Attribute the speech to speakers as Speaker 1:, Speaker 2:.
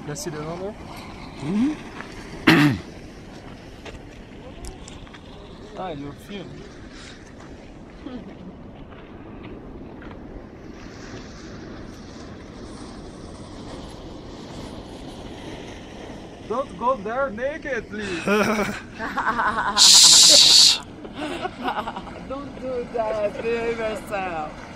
Speaker 1: I see that on there?
Speaker 2: Mm-hmm.
Speaker 1: Ah, you're filming. Don't go there naked, please.
Speaker 3: Don't do that, behave yourself.